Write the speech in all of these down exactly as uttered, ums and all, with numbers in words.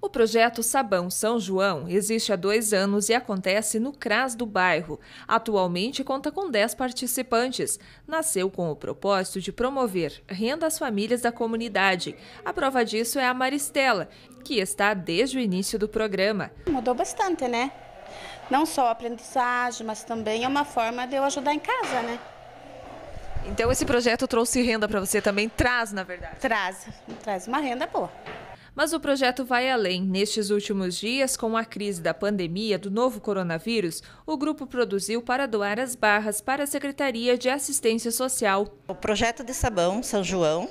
O projeto Sabão São João existe há dois anos e acontece no CRAS do bairro. Atualmente conta com dez participantes. Nasceu com o propósito de promover renda às famílias da comunidade. A prova disso é a Maristela, que está desde o início do programa. Mudou bastante, né? Não só a aprendizagem, mas também é uma forma de eu ajudar em casa, né? Então esse projeto trouxe renda para você também? Traz, na verdade? Traz, traz uma renda boa. Mas o projeto vai além. Nestes últimos dias, com a crise da pandemia do novo coronavírus, o grupo produziu para doar as barras para a Secretaria de Assistência Social. O projeto de Sabão São João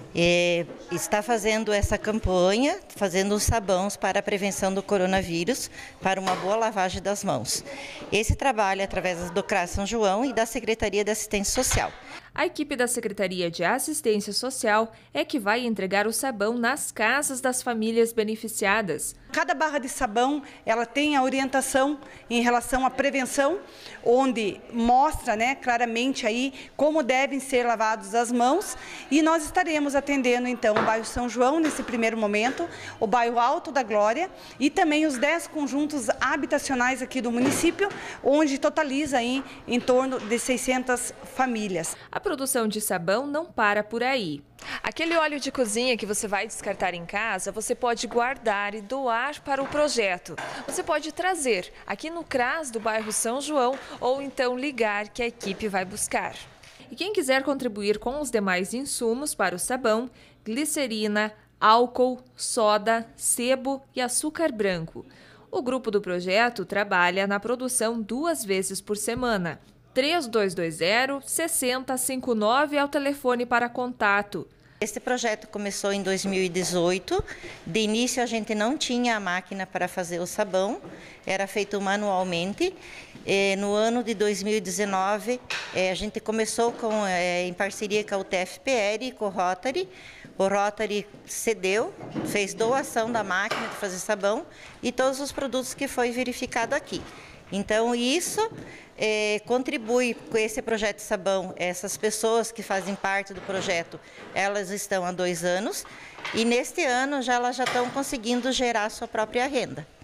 eh, está fazendo essa campanha, fazendo os sabões para a prevenção do coronavírus, para uma boa lavagem das mãos. Esse trabalho é através do CRAS São João e da Secretaria de Assistência Social. A equipe da Secretaria de Assistência Social é que vai entregar o sabão nas casas das famílias beneficiadas. Cada barra de sabão, ela tem a orientação em relação à prevenção, onde mostra, né, claramente aí como devem ser lavadas as mãos, e nós estaremos atendendo então o bairro São João nesse primeiro momento, o bairro Alto da Glória e também os dez conjuntos habitacionais aqui do município, onde totaliza aí em torno de seiscentas famílias. A produção de sabão não para por aí. Aquele óleo de cozinha que você vai descartar em casa, você pode guardar e doar para o projeto. Você pode trazer aqui no CRAS do bairro São João ou então ligar que a equipe vai buscar. E quem quiser contribuir com os demais insumos para o sabão, glicerina, álcool, soda, sebo e açúcar branco. O grupo do projeto trabalha na produção duas vezes por semana. três dois dois zero, seis zero cinco nove é o telefone para contato. Este projeto começou em dois mil e dezoito. De início a gente não tinha a máquina para fazer o sabão, era feito manualmente. E no ano de dois mil e dezenove a gente começou com, em parceria com a U T F P R e com o Rotary. O Rotary cedeu, fez doação da máquina de fazer sabão e todos os produtos que foi verificado aqui. Então isso é, contribui com esse projeto de sabão. Essas pessoas que fazem parte do projeto, elas estão há dois anos e neste ano já elas já estão conseguindo gerar a sua própria renda.